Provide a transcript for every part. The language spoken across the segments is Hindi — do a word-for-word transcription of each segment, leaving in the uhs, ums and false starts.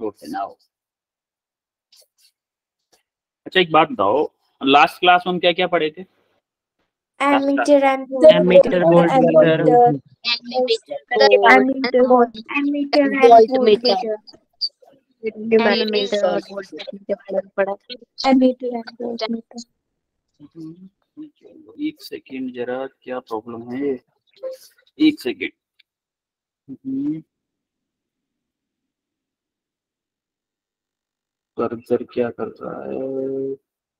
Okay now. अच्छा एक बात बताओ, लास्ट क्लास में हम क्या क्या पढ़े थे? Ammeter and ammeter voltmeter ammeter ammeter and voltmeter ammeter और वोल्टमीटर के बारे में पढ़ा था। Ammeter and voltmeter. एक सेकेंड जरा, क्या प्रॉब्लम है? एक सेकेंड। कर्सर क्या कर रहा है?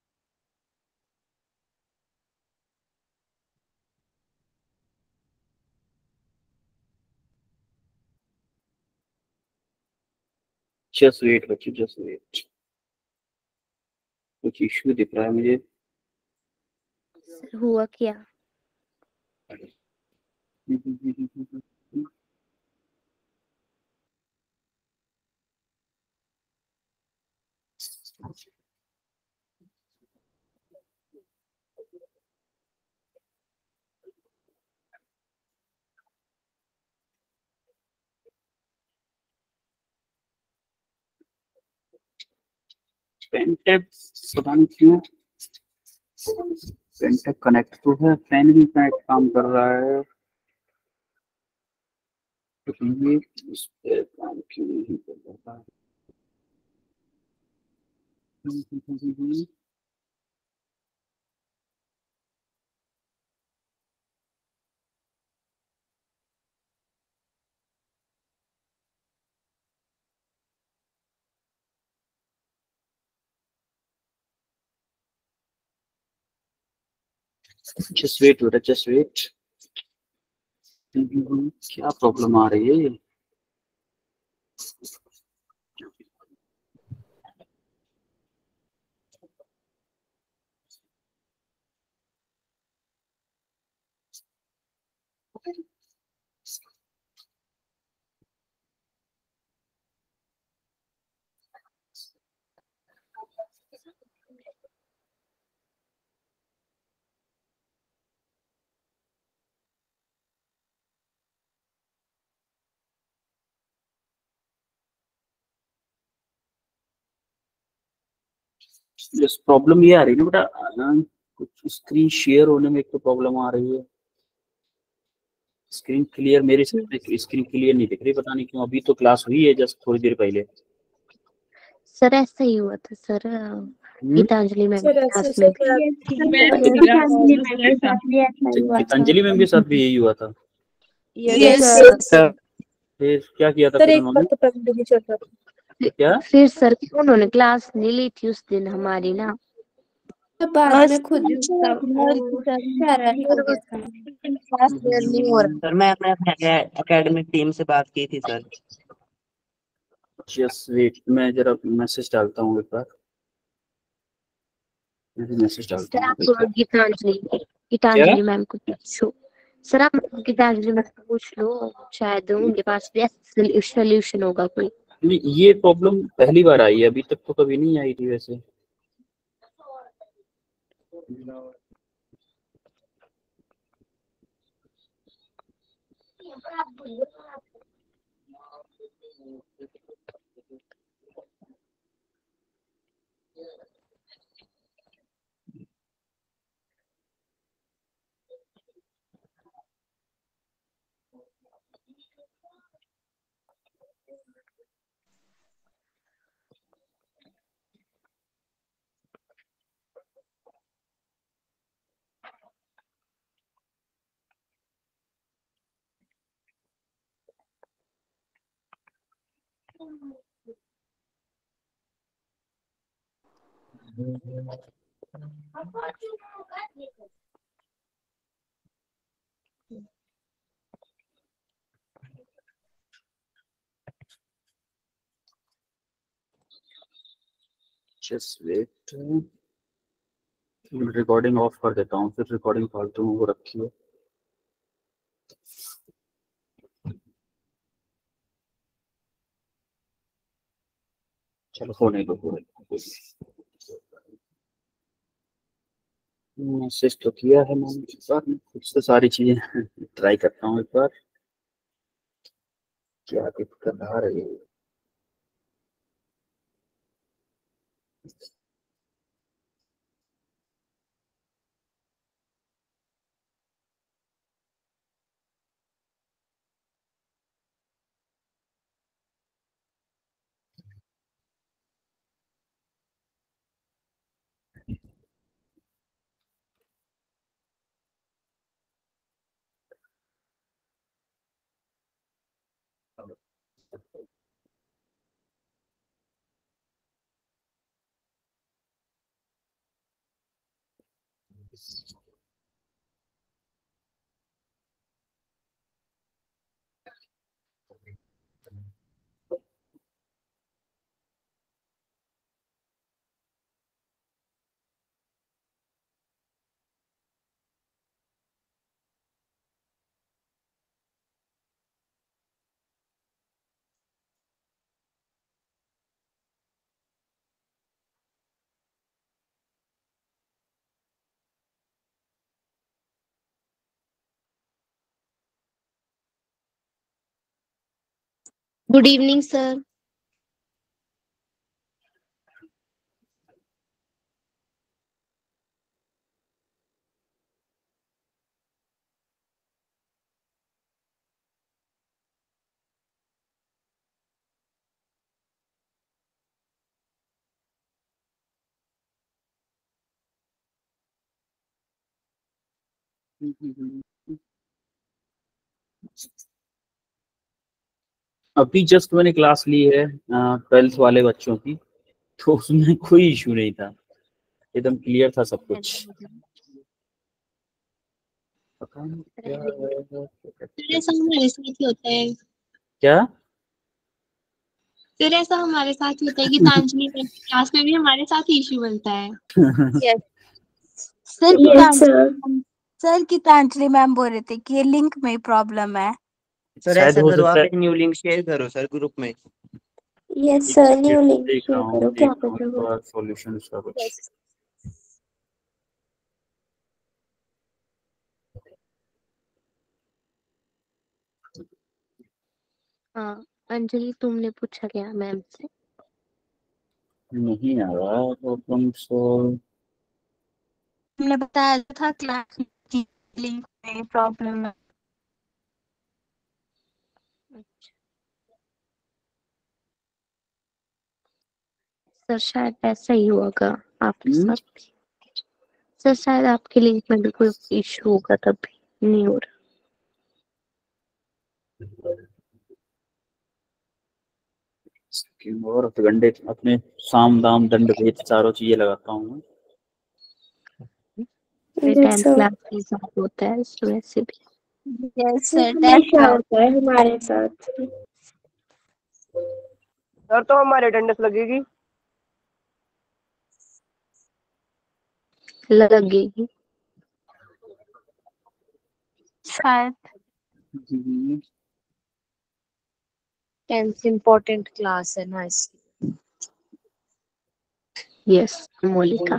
जस्ट वेट बच्चे, जस्ट वेट, कुछ इश्यू दिख रहा है मुझे। सर हुआ क्या? पेंटेप पता नहीं क्यों पेंटेप कनेक्ट तो है, फैन भी कनेक्ट काम कर रहा है, तो ये इस पे काम क्यों नहीं कर रहा है? जस्ट वेट बेटा, जस्ट वेट। क्या प्रॉब्लम आ रही है? बस प्रॉब्लम ये आ रही है ना बेटा, कुछ स्क्रीन शेयर होने में एक तो प्रॉब्लम आ रही है। स्क्रीन क्लियर, मेरे स्क्रीन क्लियर नहीं दिख रही, पता नहीं क्यों। अभी तो क्लास हुई है जस्ट थोड़ी देर पहले। सर ऐसा ही हुआ था sir, Geetanjali ma'am sir class ऐसे में। गीतांजलि मैम के साथ भी यही हुआ था। यस सर फिर क्या किया था सर फिर एक उन्होंने? बार तो पहले भी चल रहा था। क्या फिर सर उन्होंने क्लास नहीं ली थी उस दिन हमारी ना, बाद में खुद ही उसका क्लास क्लियर नहीं हो रहा। सर मैं अपने एकेडमिक टीम से बात की थी सर। जस्ट वेट, मैं जरा मैसेज डालता हूँ एक बार, मैसेज डालता सर हूँ। आप गीतांजलि गीतांजलि मैम को पूछो। सर आप गीतांजलि मैम को पूछ लो, शायद उनके पास भी सोल्यूशन होगा कोई। नहीं, ये प्रॉब्लम पहली बार आई है, अभी तक तो कभी नहीं आई थी वैसे। जस्ट वेट, रिकॉर्डिंग ऑफ कर देता हूँ, फिर रिकॉर्डिंग फालतू में वो रखी है। चलो होने दो, होने दो। मैसेज तो किया है मैंने, एक बार मैं खुद से सारी चीजें ट्राई करता हूँ एक बार, क्या दिक्कत आ रही है। Good evening sir. अभी जस्ट मैंने क्लास ली है ट्वेल्थ वाले बच्चों की, तो उसमें कोई इशू नहीं था, एकदम क्लियर था सब कुछ। पता नहीं क्या फिर ऐसा हमारे साथ ही होता है क्या फिर ऐसा हमारे साथ ही होता है कि तांजलि मैम की क्लास में भी हमारे साथ ही इशू बनता है। Sir Yes, Geetanjali sir Geetanjali ma'am बोल रहे थे कि ये लिंक में प्रॉब्लम है। सर शायद ऐसा हो करो, सकता आप है। एक न्यू लिंक शेयर करो सर ग्रुप में। यस सर, न्यू लिंक देख रहा शेयर हूँ, करो, देख क्या रहा कर हूँ रहे हो? थोड़ा सॉल्यूशन उसका कुछ। हाँ अंजलि, तुमने पूछा क्या मैम से? नहीं आ रहा प्रॉब्लम सॉल्व। हमने बताया था क्लास की लिंक में प्रॉब्लम है। सर शायद ऐसा ही होगा आपके हम्म? साथ भी। सर शायद आपके लिंक में भी कोई इशू होगा, तभी नहीं हो रहा। और गंडे अपने साम दाम दंड भेद चारों चीजें लगाता हूँ मैं। टेंथ क्लास के साथ होता है, इस वैसे भी यस सर, हमेशा होता है हमारे साथ। सर तो हमारे अटेंडेंस लगेगी। लगेगी शायद। टेंथ इम्पोर्टेंट क्लास है ना, इसलिए। यस मोलिका।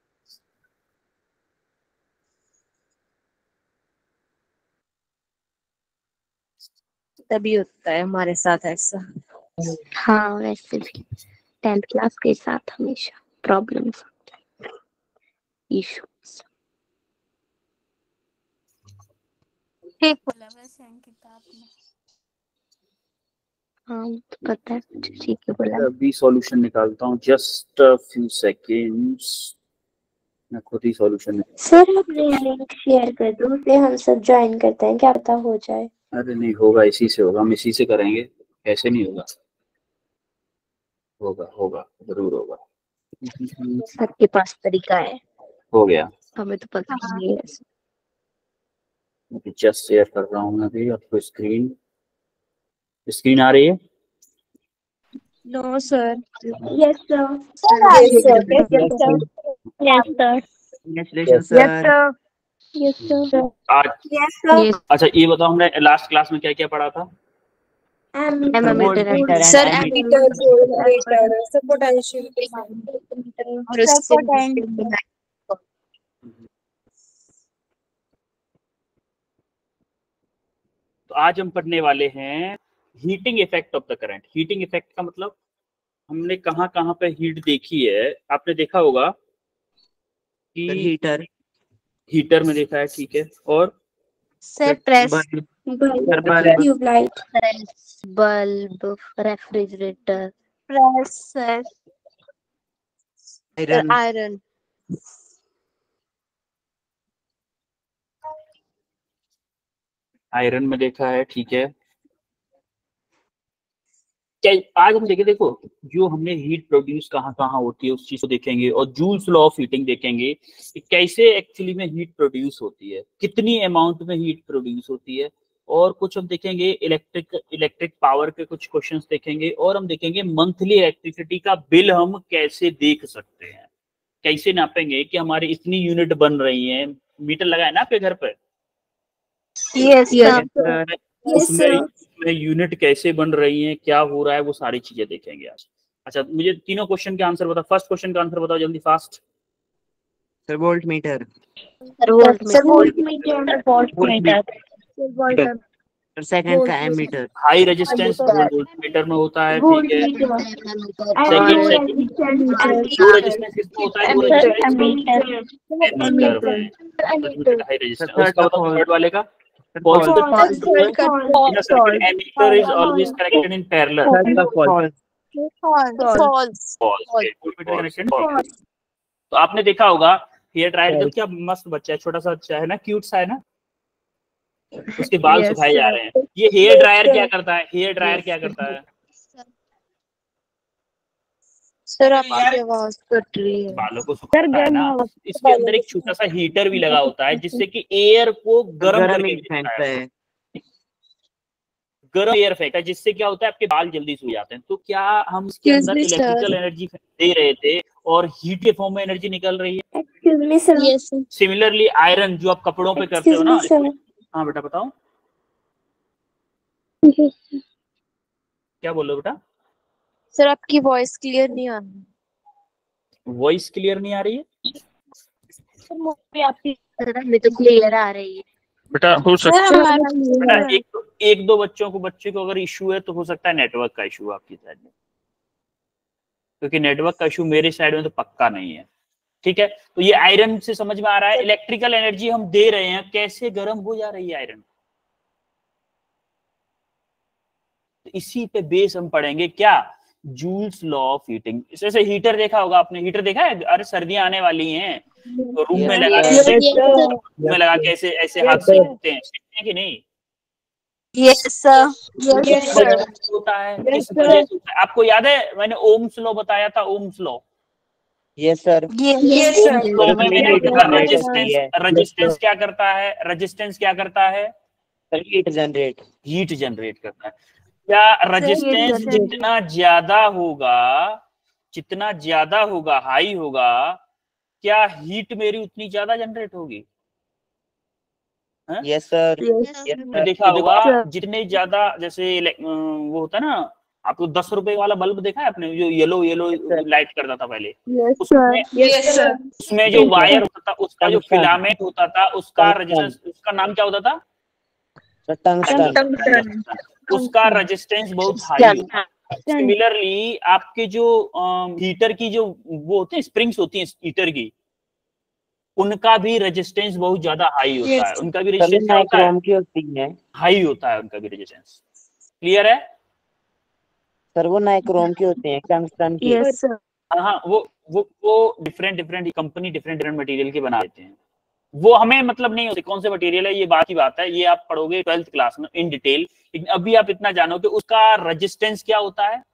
तभी होता है हमारे साथ ऐसा। हाँ वैसे भी टेंथ क्लास के साथ हमेशा प्रॉब्लम्स, इश्यूज। ठीक बोला वैसे अंकिता आपने। हाँ तो पता है, ठीक है बोला। अभी सॉल्यूशन निकालता हूँ, जस्ट अ फ्यू सेकेंड्स। मैं खुद ही सॉल्यूशन। सर आप लिंक शेयर कर दो, उसे हम सब ज्वाइन करते हैं, क्या पता हो जाए। अरे नहीं होगा, इसी से होगा, हम इसी से करेंगे, ऐसे नहीं होगा। होगा होगा जरूर होगा। सबके पास तरीका है, हो गया। हमें तो पता ही नहीं है। जस्ट शेयर कर रहा हूँ मैं अभी आपको स्क्रीन। स्क्रीन आ रही है? No sir. Yes sir. Yes sir. Yes sir. Yes sir. Congratulations yes sir. Sir. Yes sir. आज यस सर। अच्छा ये बताओ, हमने लास्ट क्लास में क्या क्या पढ़ा था? Ammeter and sir ammeter ammeter, voltmeter, सब पोटेंशियल और उससे तो आज हम पढ़ने वाले हैं heating effect of the current. Heating effect का मतलब हमने कहाँ कहाँ पे हीट देखी है, आपने देखा होगा कि हीटर, हीटर में देखा है, ठीक है, और sir press, tubelight, press, bulb, refrigerator, press sir, iron, iron, iron में देखा है, ठीक है। क्या आज हम देखें, देखो जो हमने हीट प्रोड्यूस कहाँ कहाँ होती है उस चीज को देखेंगे, और जूल्स लॉ ऑफ हीटिंग देखेंगे कि कैसे एक्चुअली में हीट प्रोड्यूस होती है, कितनी अमाउंट में हीट प्रोड्यूस होती है, और कुछ हम देखेंगे इलेक्ट्रिक इलेक्ट्रिक पावर के कुछ क्वेश्चंस देखेंगे, और हम देखेंगे मंथली इलेक्ट्रिसिटी का बिल हम कैसे देख सकते हैं, कैसे नापेंगे कि हमारी इतनी यूनिट बन रही है। मीटर लगा है ना आपके घर पर, यस सर, उसमें उसमें यूनिट कैसे बन रही हैं, क्या हो रहा है, वो सारी चीजें देखेंगे आज। अच्छा, मुझे तीनों क्वेश्चन के आंसर बताओ। फर्स्ट क्वेश्चन का आंसर बताओ जल्दी, fast. Sir voltmeter, sir volt sir में voltmeter, voltmeter, sir second का ammeter, high resistance voltmeter में होता है, ठीक है। सेकंड सेकंड लो रेजिस्टेंस किसमें होता है, लो रेजिस्टेंस एमीटर में, हाई रेजिस्टेंस। उसका बताओ थर्ड वाले का, false with false true है। In a circuit, ammeter is always connected in parallel. False, false, False. Okay, voltmeter connection false. तो आपने देखा होगा हेयर ड्रायर, जो क्या मस्त बच्चा है, छोटा सा बच्चा है ना, क्यूट सा है ना, उसके बाल Yes, सुखाए sir. जा रहे हैं। ये हेयर ड्रायर क्या करता है, हेयर ड्रायर क्या करता है, सर आपकी आवाज कट रही है। बालों को सुखाता है ना। इसके अंदर एक छोटा सा हीटर भी लगा होता है जिससे कि एयर को गर्म गरम करके ही देता फेंकता है, है, गर्म एयर फेंकता है, जिससे क्या होता है आपके बाल जल्दी सूख जाते हैं। तो क्या हम इसके Excuse अंदर me, sir. इलेक्ट्रिकल एनर्जी दे रहे थे और हीट के फॉर्म में एनर्जी निकल रही है। Excuse me sir, yes similarly iron जो आप कपड़ों पे करते हो एक्सक्यूज ना, मी सर, हाँ बेटा बताओ, क्या बोल रहे हो बेटा, सर आपकी वॉइस क्लियर नहीं आ रही। वॉइस क्लियर नहीं आ रही है सर मुझे आपकी सर हमें तो क्लियर आ रही है। बेटा, हो सर हमारा बेटा एक दो एक दो बच्चों को बच्चे को अगर इशू है तो हो सकता है नेटवर्क का इशू आपकी साइड में, क्योंकि नेटवर्क का इशू मेरे साइड में तो पक्का नहीं है, ठीक है। तो ये आयरन से समझ में आ रहा है, इलेक्ट्रिकल एनर्जी हम दे रहे हैं, कैसे गर्म हो जा रही है आयरन। तो इसी पे बेस हम पढ़ेंगे क्या, जूल्स लॉ ऑफ हीटिंग। जैसे हीटर देखा होगा आपने, हीटर देखा है, अरे सर्दियां आने वाली हैं तो रूम में लगा के रूम में लगा के ऐसे ऐसे हाथ से सेकते हैं, सेकते हैं कि नहीं, यस सर, यस सर, होता है, किस वजह से होता है? आपको याद है मैंने ओम्स लॉ बताया था, Ohm's law. Yes sir, yes sir, तो में मैंने हीट रेजिस्टेंस रेजिस्टेंस क्या करता है, रेजिस्टेंस क्या करता है, हीट जनरेट, हीट जनरेट करता है। क्या रेजिस्टेंस जितना ज्यादा होगा, जितना ज्यादा होगा, हाई होगा, क्या हीट मेरी उतनी ज्यादा जनरेट होगी। यस सर, देखा होगा जितने ज्यादा, जैसे इले- अं, वो होता है ना, आपको दस रुपए वाला बल्ब देखा है आपने, जो येलो येलो लाइट करता था पहले, उसमें उसमें जो वायर होता था, उसका जो फिलामेंट होता था, उसका रेजिस्टेंस, उसका नाम क्या होता था, टंगस्टन, उसका रेजिस्टेंस बहुत हाई होता है। सिमिलरली आपके जो हीटर की जो वो होते हैं, स्प्रिंग्स होती हैं हीटर की, उनका भी रेजिस्टेंस बहुत ज्यादा हाई होता है, उनका भी रेजिस्टेंस क्या होता है, नाइक्रोम की होती है, हाई होता है उनका भी रेजिस्टेंस। क्लियर है? सर वो नाइक्रोम की होती है, टंगस्टन की। यस सर, हाँ, वो वो वो different different company different different material के बना देते हैं, वो हमें मतलब नहीं होती कौन से मटेरियल है, ये बात की बात है, ये आप पढ़ोगे ट्वेल्थ क्लास में इन डिटेल। लेकिन अभी आप इतना जानो कि उसका रेजिस्टेंस क्या होता है,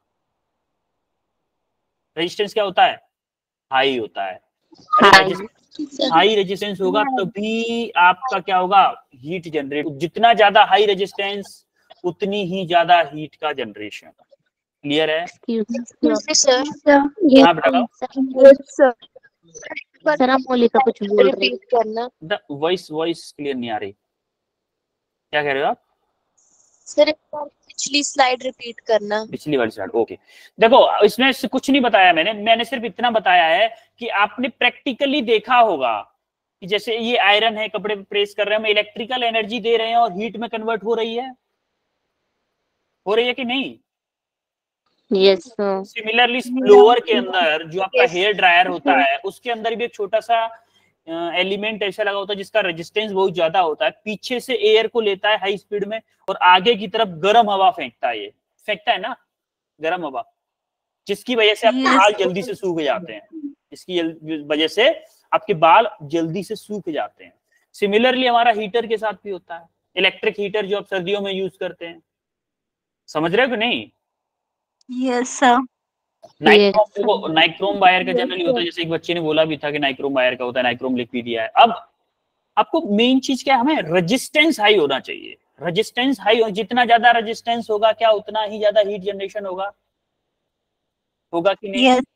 रेजिस्टेंस क्या होता है, हाई होता है। हाई रेजिस्टेंस होगा तभी आपका क्या होगा, हीट जनरेट। जितना ज्यादा हाई रेजिस्टेंस उतनी ही ज्यादा हीट का जनरेशन। क्लियर है? सर, हाँ बेटा, सर, सर आप मोलिका कुछ बोल रहे रिपीट करना वॉइस वॉइस क्लियर नहीं आ रही, क्या कह रहे हो आप? सर, पिछली स्लाइड रिपीट करना। पिछली वाली स्लाइड, ओके। देखो इसमें से कुछ नहीं बताया मैंने मैंने सिर्फ इतना बताया है कि आपने प्रैक्टिकली देखा होगा कि जैसे ये आयरन है, कपड़े पे प्रेस कर रहे हैं, हम इलेक्ट्रिकल एनर्जी दे रहे हैं और हीट में कन्वर्ट हो रही है, हो रही है कि नहीं? Yes sir. सिमिलरली ब्लोअर के अंदर जो आपका हेयर ड्रायर होता है उसके अंदर भी एक छोटा सा एलिमेंट ऐसा लगा होता है जिसका रेजिस्टेंस बहुत ज्यादा होता है, पीछे से एयर को लेता है हाई स्पीड में और आगे की तरफ गर्म हवा फेंकता है, ये फेंकता है ना गर्म हवा, जिसकी वजह से आपके बाल जल्दी से सूख जाते हैं, इसकी वजह से आपके बाल जल्दी से सूख जाते हैं। सिमिलरली हमारा हीटर के साथ भी होता है, इलेक्ट्रिक हीटर जो आप सर्दियों में यूज करते हैं, समझ रहे हो कि नहीं? Yes sir. नाइक्रोम को नाइक्रोम वायर का जनरली होता है, जैसे एक बच्चे ने बोला भी था कि नाइक्रोम वायर का होता है, नाइक्रोम लिख भी दिया है। अब आपको मेन चीज क्या है, हमें रेजिस्टेंस हाई होना चाहिए। रेजिस्टेंस हाई हो, जितना ज्यादा रेजिस्टेंस होगा क्या उतना ही ज्यादा हीट जनरेशन होगा, होगा कि नहीं? यस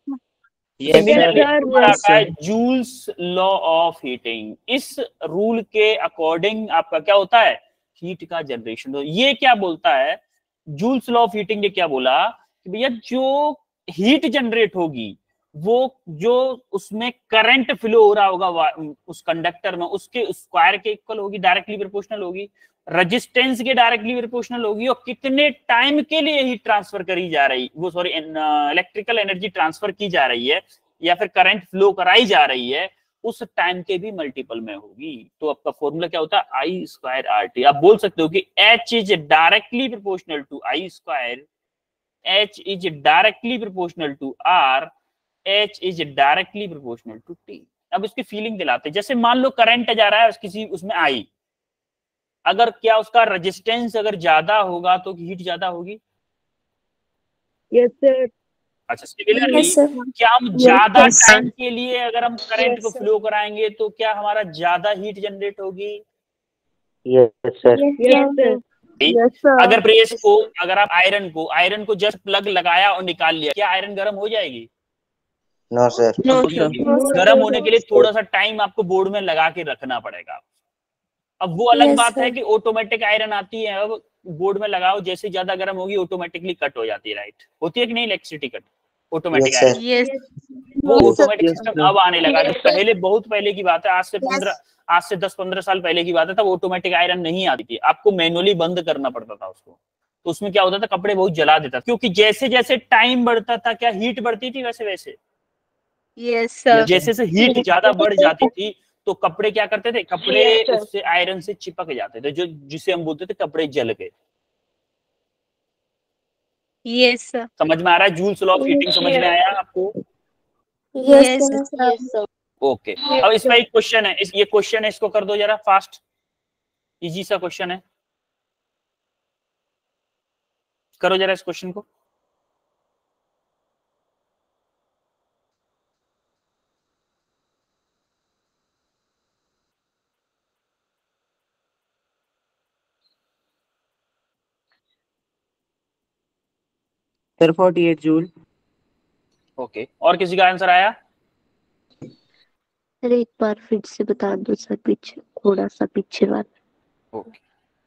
आता है जूल्स लॉ ऑफ हीटिंग, इस रूल के अकॉर्डिंग आपका क्या होता है, हीट का जनरेशन। तो ये क्या बोलता है, जूल्स लॉ ऑफ हीटिंग ने क्या बोला कि भैया जो हीट जनरेट होगी वो जो उसमें करंट फ्लो हो रहा होगा उस कंडक्टर में, उसके स्क्वायर के इक्वल होगी, डायरेक्टली प्रोपोर्शनल होगी, रेजिस्टेंस के डायरेक्टली प्रोपोर्शनल होगी, और कितने टाइम के लिए हीट ट्रांसफर करी जा रही वो सॉरी इलेक्ट्रिकल एनर्जी ट्रांसफर की जा रही है या फिर करंट फ्लो कराई जा रही है, उस टाइम के भी मल्टीपल में होगी। तो आपका फॉर्मूला क्या होता है, आई स्क्वायर आर टी। आप बोल सकते हो कि H is directly proportional to I square, H is directly proportional to R, H is directly proportional to T. अब इसकी फीलिंग दिलाते हैं, जैसे मान लो करंट जा रहा है किसी उसमें आई, अगर क्या उसका रेजिस्टेंस अगर ज्यादा होगा तो हीट ज्यादा होगी। Yes sir. अच्छा सिमिलरली Yes, sir. क्या हम ज्यादा Yes, टाइम के लिए अगर हम करंट Yes, को sir. फ्लो कराएंगे तो क्या हमारा ज्यादा हीट जनरेट होगी? Yes sir. Yes sir. Yes अगर प्रेस को अगर आप आयरन को आयरन को जस्ट प्लग लगाया और निकाल लिया, क्या आयरन गर्म हो जाएगी? No sir. नो नहीं सर। होगी। गर्म होने के लिए थोड़ा सा टाइम आपको बोर्ड में लगा के रखना पड़ेगा। अब वो अलग Yes, बात है sir. कि ऑटोमेटिक आयरन आती है, अब बोर्ड में लगाओ, जैसे ज्यादा गर्म होगी ऑटोमेटिकली कट हो जाती है, राइट? होती है कि नहीं electricity cut automatic Yes, iron? sir. Yes वो Yes, sir. ऑटोमेटिक सिस्टम अब आने लगा है। पहले बहुत पहले की बात है, आज से पंद्रह आज से दस पंद्रह साल पहले की बात है, तब ऑटोमेटिक आयरन नहीं आती थी, आपको मैनुअली बंद करना पड़ता था उसको। तो उसमें क्या होता था, कपड़े बहुत जला देता था, क्योंकि जैसे जैसे टाइम बढ़ता था क्या हीट बढ़ती थी, वैसे वैसे यस सर। जैसे जैसे हीट ज्यादा बढ़ जाती थी तो कपड़े क्या करते थे, कपड़े Yes, sir. उससे आयरन से चिपक जाते थे, जो जिसे हम बोलते थे कपड़े जल गए। Yes sir. समझ में आ रहा है? जूल्स लॉ ऑफ हीटिंग समझ में आया आपको? Yes, yes sir. ओके अब इसका एक क्वेश्चन है, इस ये क्वेश्चन है, इसको कर दो जरा फास्ट, इजी सा क्वेश्चन है, करो जरा इस क्वेश्चन को। Sir forty eight joule. Okay और किसी का आंसर आया? सर एक बार फिर से बता दो सर, पीछे थोड़ा सा पीछे वाला। ओके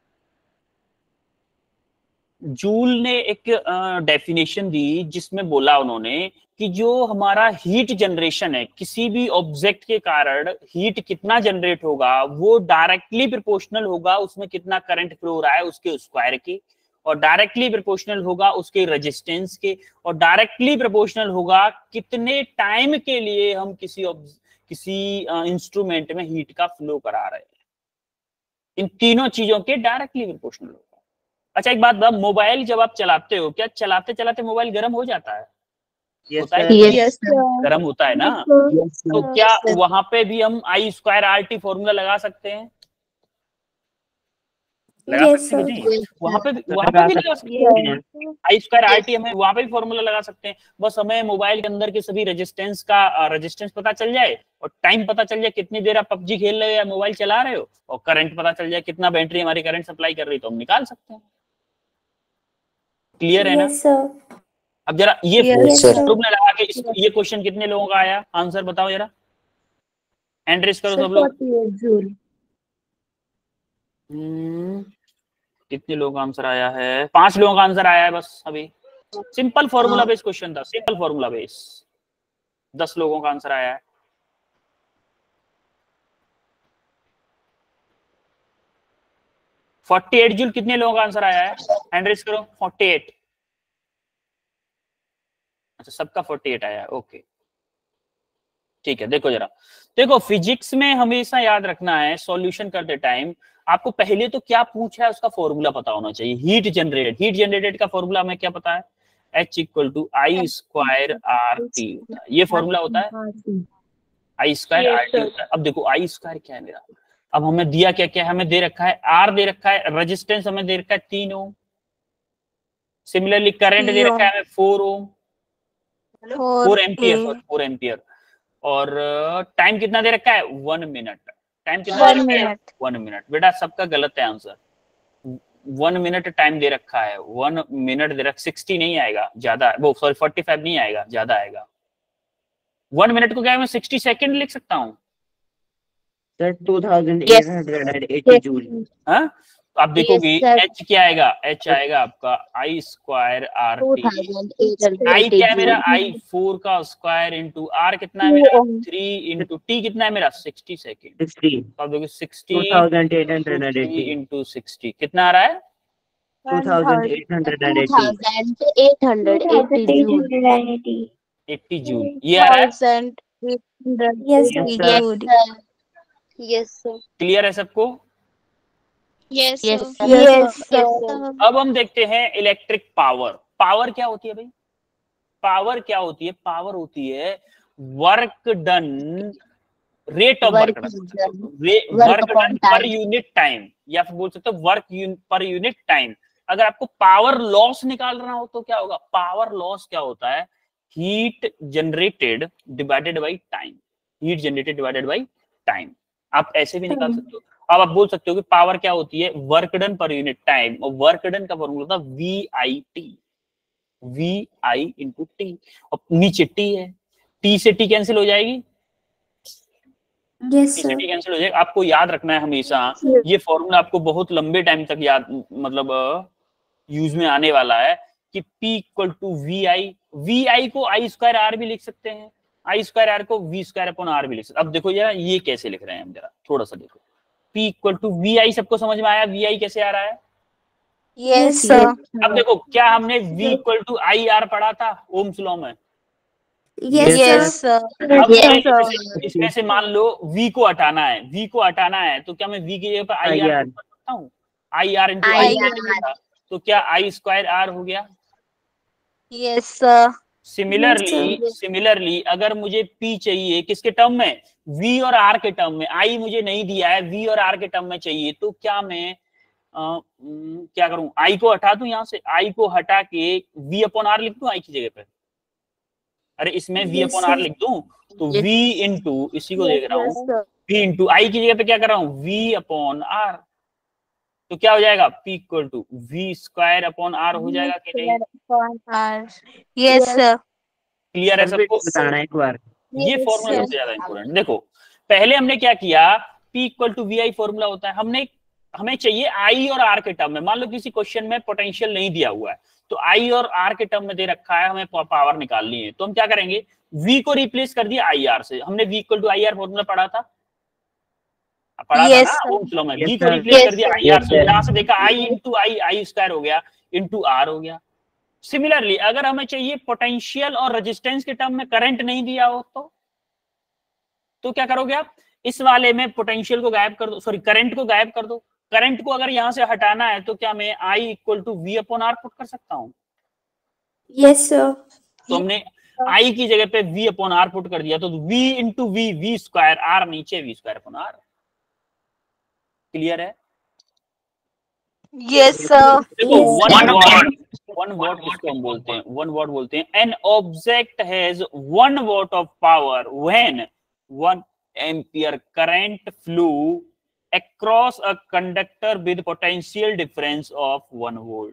जूल ने एक डेफिनेशन दी जिसमें बोला उन्होंने कि जो हमारा हीट जनरेशन है, किसी भी ऑब्जेक्ट के कारण हीट कितना जनरेट होगा वो डायरेक्टली प्रोपोर्शनल होगा उसमें कितना करंट फ्लो हो रहा है उसके स्क्वायर के, और डायरेक्टली प्रोपोर्शनल होगा उसके रेजिस्टेंस के, और डायरेक्टली प्रोपोर्शनल होगा कितने टाइम के लिए हम किसी किसी इंस्ट्रूमेंट में हीट का फ्लो करा रहे हैं। इन तीनों चीजों के डायरेक्टली प्रोपोर्शनल होगा। अच्छा एक बात बता, मोबाइल जब आप चलाते हो क्या चलाते चलाते मोबाइल गर्म हो जाता है? होता है यस गर्म होता है ना? तो क्या वहां पे भी हम I square R T formula लगा सकते हैं? लगा Yes, सकते हैं sir. नहीं? वहां पे वहां पे भी लगा सकते हैं आई स्क्वायर आर टी, हमें वहां पे भी फॉर्मूला लगा सकते हैं। बस हमें मोबाइल के अंदर के सभी रेजिस्टेंस का रेजिस्टेंस पता चल जाए और टाइम पता चल जाए, कितनी देर आप पबजी खेल रहे हो या मोबाइल चला रहे हो, और करंट पता चल जाए कितना बैटरी हमारी करंट सप्लाई कर रही है, तो हम निकाल सकते हैं। क्लियर है ना? Yes, sir. अब जरा ये Yes, sir. फॉर्मूला लगा के इस, ये क्वेश्चन कितने लोगों का आया, आंसर बताओ जरा, हैंड रेज करो सब लोग। हम्म, कितने लोगों का आंसर आया है? पांच लोगों का आंसर आया है बस अभी। सिंपल फॉर्मूला बेस्ड क्वेश्चन था, सिंपल फॉर्मूला बेस। दस लोगों का आंसर आया है। अड़तालीस जूल कितने लोगों का आंसर आया है? हैंड रेज करो। अड़तालीस अच्छा सबका अड़तालीस आया, ओके ठीक है। देखो जरा, देखो फिजिक्स में हमेशा याद रखना है सॉल्यूशन करते टाइम आपको पहले तो क्या पूछा है उसका फॉर्मूला पता होना चाहिए। हीट जनरेटेड, हीट जनरेटेड का फॉर्मूला हमें क्या पता है, H equal to I square R T होता है, ये फॉर्मूला होता है आई स्क्वायर आर टी होता है। अब देखो आई स्क्वायर क्या है मेरा, अब हमें दिया क्या क्या है, हमें दे रखा है आर दे रखा है, रेजिस्टेंस हमें दे रखा है तीन ओम, सिमिलरली करंट दे रखा है हमें four ohm, four ampere sorry four ampere, और टाइम कितना दे रखा है वन मिनट, टाइम कितना दे रखा है वन मिनट। बेटा सबका गलत है आंसर, वन मिनट टाइम दे रखा है, वन मिनट दे रखा, सिक्सटी नहीं आएगा ज्यादा, वो सॉरी फोर्टी फाइव नहीं आएगा ज्यादा आएगा। वन मिनट को क्या है मैं सिक्सटी सेकंड लिख सकता हूँ sir two thousand eight hundred eighty joule. हाँ आप देखोगे H क्या आएगा, H आएगा आपका I square R T, I क्या है मेरा आई फोर का स्क्वायर इंटू आर कितना है मेरा थ्री इंटू टी कितना है मेरा सिक्सटी सेकेंड, तो आप देखो सिक्सटी इंटू सिक्सटी कितना आ रहा है two thousand eight hundred eighty joule, ये आ रहा है। यस सर, क्लियर है सबको? Yes yes sir. यस। अब हम देखते हैं इलेक्ट्रिक पावर। पावर क्या होती है भाई, पावर क्या होती है, पावर होती है work done, rate of work done, work done पर यूनिट टाइम, या फिर बोल सकते हो वर्क पर यूनिट टाइम। अगर आपको पावर लॉस निकालना हो तो क्या होगा, पावर लॉस क्या होता है, heat generated divided by time, heat generated divided by time. आप ऐसे भी निकाल सकते हो। अब आप बोल सकते हो कि पावर क्या होती है, वर्क डन पर यूनिट टाइम, और वर्क डन का फॉर्मूला था V I T, V I into T, और नीचे टी है, टी से टी कैंसिल हो जाएगी, यस टी से टी कैंसिल हो जाएगा। आपको याद रखना है हमेशा ये फॉर्मूला, आपको बहुत लंबे टाइम तक याद मतलब यूज में आने वाला है कि P equal to V I, V I को आई स्क्वायर आर भी लिख सकते हैं, आई स्क्वायर आर को वी स्क्वायर अपॉन आर भी लिख सकते हैं। अब देखो जरा ये कैसे लिख रहे हैं हम, जरा थोड़ा सा देखो, P equal to V I सबको समझ में आया, वी आई कैसे आ रहा है? Yes sir. अब देखो क्या हमने V equal to I R पढ़ा था ओम्स लॉ में? Yes sir. अब इसमें, इसमें से मान लो V को हटाना है, V को हटाना है तो क्या मैं V की जगह पर आई आर कर सकता हूँ, आई आर इंटू आई, तो क्या आई स्क्वायर आर हो गया? Yes sir. सिमिलरली सिमिलरली अगर मुझे P चाहिए किसके टर्म में, V और R के टर्म में, I मुझे नहीं दिया है, V और R के टर्म में चाहिए, तो क्या मैं आ, क्या करूं, I को हटा दूं, यहां से I को हटा के V अपॉन R लिख दूं I की जगह पे, अरे इसमें V अपॉन R लिख दूं तो V इंटू, इसी को देख रहा हूँ, V इंटू I की जगह पे क्या कर रहा हूँ V अपॉन R, तो क्या हो जाएगा P equal to V square upon R हो जाएगा कि नहीं? Yes sir. क्लियर है सबको? बताना एक बार, ये फॉर्मूला सबसे ज्यादा इंपॉर्टेंट। देखो पहले हमने क्या किया, P equal to V I formula होता है, हमने हमें चाहिए I और R के टर्म में। मान लो किसी क्वेश्चन में पोटेंशियल नहीं दिया हुआ है तो I और R के टर्म में दे रखा है, हमें पावर निकालनी है, तो हम क्या करेंगे, V को रिप्लेस कर दिया आई आर से। हमने V equal to I R formula पढ़ा था, पढ़ा yes, था ना ओम्स लॉ में, V को रिप्लेस कर दिया आई आर से, यहां से देखा I into I, I square हो गया इंटू R हो गया। सिमिलरली अगर हमें चाहिए पोटेंशियल और रेजिस्टेंस के टर्म में करंट नहीं दिया हो तो तो क्या करोगे आप, इस वाले में पोटेंशियल को गायब कर दो, सॉरी करंट को गायब कर दो। करंट को अगर यहां से हटाना है तो क्या मैं I equal to V upon R put कर सकता हूं? Yes sir. तो हमने I की जगह पे V अपॉन आर पुट कर दिया, तो V into V, V square, R नीचे V square upon R. Clear है? Yes sir. देखो वन वॉट, वन वॉट किसको हम बोलते हैं, वन वॉट बोलते हैं, an object has one watt of power when one ampere current flow across a conductor with potential difference of one volt।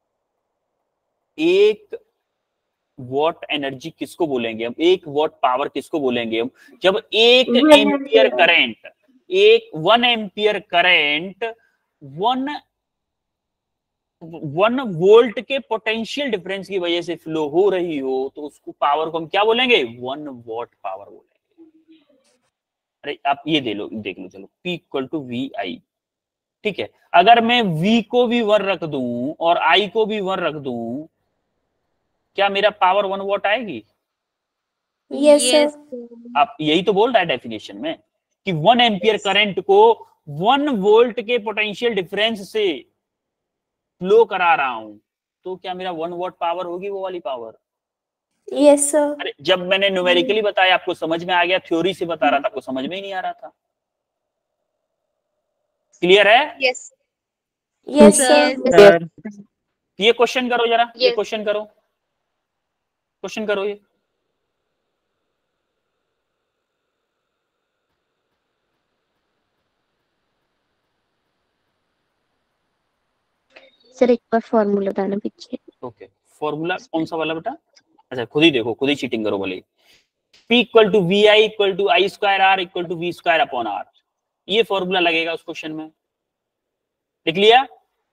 एक वॉट एनर्जी किसको बोलेंगे हम, एक वॉट पावर किसको बोलेंगे हम, जब एक एम्पियर करंट, एक one ampere current one one volt के पोटेंशियल डिफरेंस की वजह से फ्लो हो रही हो, तो उसको पावर को हम क्या बोलेंगे, वन वॉट पावर बोलेंगे। अरे आप ये दे लो, देख लो, चलो P equal to V I, ठीक है। अगर मैं V को भी वन रख दूं और I को भी वन रख दूं, क्या मेरा पावर वन वॉट आएगी? Yes sir. आप यही तो बोल रहा है डेफिनेशन में कि वन एम्पियर करंट को वन वोल्ट के पोटेंशियल डिफरेंस से फ्लो करा रहा हूं, तो क्या मेरा वन वॉट पावर होगी वो वाली पावर? Yes sir. अरे जब मैंने न्यूमेरिकली बताया आपको समझ में आ गया, थ्योरी से बता रहा था आपको समझ में ही नहीं आ रहा था। क्लियर है? Yes yes sir. ये क्वेश्चन करो जरा, ये क्वेश्चन करो, क्वेश्चन करो ये। सर एक बार फॉर्मूला बताना पीछे। ओके, फॉर्मूला कौन सा वाला बेटा? अच्छा खुद ही देखो, खुद ही चीटिंग करो भले। P equal to V I equal to I square R equal to V square upon R, ये फॉर्मूला लगेगा उस क्वेश्चन में। लिख लिया?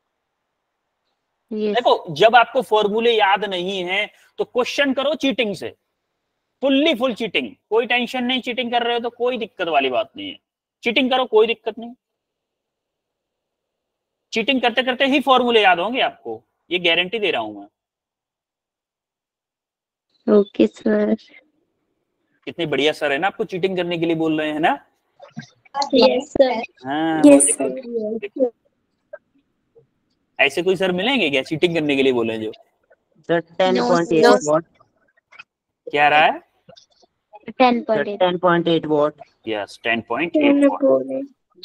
yes. देखो जब आपको फॉर्मूले याद नहीं है तो क्वेश्चन करो चीटिंग से, फुल्ली फुल चीटिंग, कोई टेंशन नहीं। चीटिंग कर रहे हो तो कोई दिक्कत वाली बात नहीं है, चीटिंग करो कोई दिक्कत नहीं। चीटिंग करते करते ही फॉर्मूले याद होंगे आपको, ये गारंटी दे रहा हूं मैं। Okay okay, sir. कितने बढ़िया सर है ना, आपको चीटिंग करने के लिए बोल रहे हैं ना? Yes sir. हाँ, यस सर। ऐसे कोई सर मिलेंगे क्या चीटिंग करने के लिए बोले जो? Sir ten point eight watt. क्या रहा है? Ten point eight watt. Yes ten point eight watt.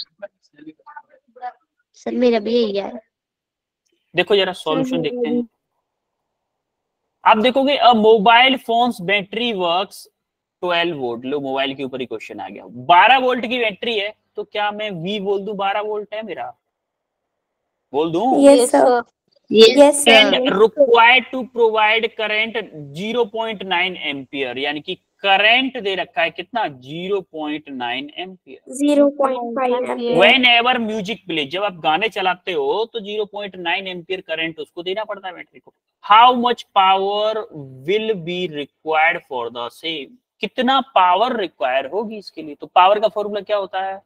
Sir मेरा भी यही है। देखो जरा सॉल्यूशन देखते हैं। आप देखोगे a mobile phones battery works twelve volt. लो मोबाइल के ऊपर ही क्वेश्चन आ गया। बारह वोल्ट की बैटरी है तो क्या मैं V बोल दूं बारह वोल्ट है मेरा? बोल दूं? Yes sir. Yes and sir. Required to provide current zero point nine ampere, यानी कि करंट दे रखा है कितना? Zero point nine ampere. Zero point five ampere. Whenever music play, जब आप गाने चलाते हो तो zero point nine ampere current उसको देना पड़ता है बैटरी को। How much power will be required for the same, कितना पावर रिक्वायर होगी इसके लिए? तो पावर का फॉर्मूला क्या होता है?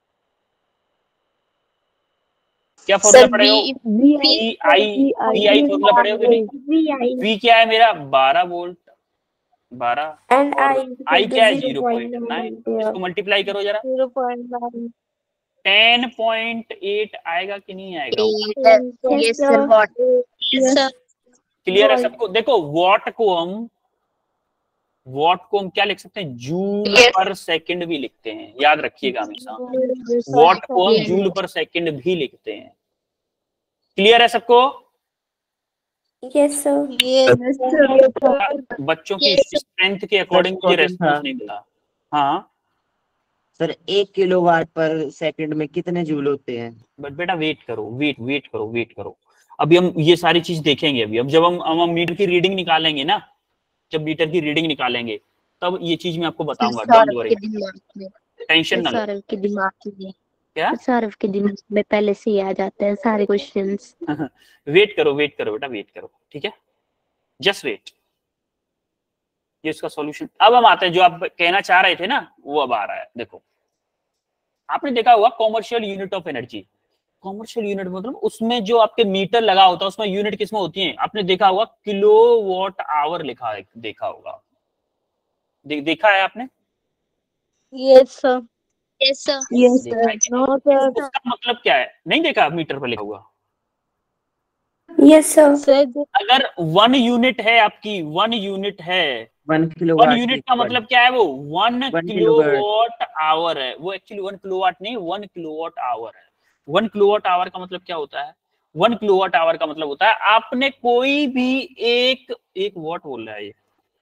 क्या फॉर्मूला पढ़े हो? V I V I formula पढ़े हो कि नहीं? वी क्या है मेरा? बारह वोल्ट, बारह, एंड आई आई क्या है? Zero point nine. इसको मल्टीप्लाई करो जरा, zero point nine. Ten point eight आएगा कि नहीं आएगा? Yes sir. Yes sir. Clear है सबको? देखो वॉट को हम वॉट को हम क्या लिख सकते हैं? जूल पर सेकंड भी लिखते हैं, याद रखिएगा हमेशा। वॉट को हम जूल पर सेकंड भी लिखते हैं। क्लियर है सबको? Yes sir. बच्चों की स्ट्रेंथ के अकॉर्डिंग मुझे रेस्पॉन्स नहीं मिला। हाँ सर एक किलोवाट पर सेकंड में कितने जूल होते हैं? बट बेटा वेट करो, वेट वेट करो वेट करो अभी हम ये सारी चीज देखेंगे। अभी अब जब हम हम मीटर की रीडिंग निकालेंगे ना, जब मीटर की रीडिंग निकालेंगे तब ये चीज मैं आपको बताऊंगा। डोंट वरी, टेंशन ना लो। सौरभ के दिमाग में क्या? सौरभ के दिमाग में पहले से ही आ जाते हैं सारे क्वेश्चंस। वेट करो वेट करो बेटा वेट करो, ठीक है, जस्ट वेट। ये इसका सॉल्यूशन। अब हम आते हैं जो आप कहना चाह रहे थे ना, वो अब आ रहा है। देखो आपने देखा होगा commercial unit of energy. Commercial unit मतलब उसमें जो आपके मीटर लगा होता है उसमें यूनिट किसमें होती है? आपने देखा होगा किलो वॉट आवर लिखा है, देखा होगा, दे, देखा है आपने? Yes sir. Yes sir. Yes देखा है कि नहीं? उसका मतलब क्या है? नहीं देखा? मीटर पर लिखा हुआ। Yes sir. अगर वन यूनिट है आपकी, वन यूनिट है, वन वन किलोवाट यूनिट का मतलब क्या है? वो वन One किलोवाट आवर है। वो एक्चुअली वन किलोवाट नहीं, वन किलोवाट आवर है। वन किलोवाट आवर का मतलब क्या होता है? वन किलोवाट आवर का मतलब होता है आपने कोई भी एक एक वॉट बोल रहा है ये,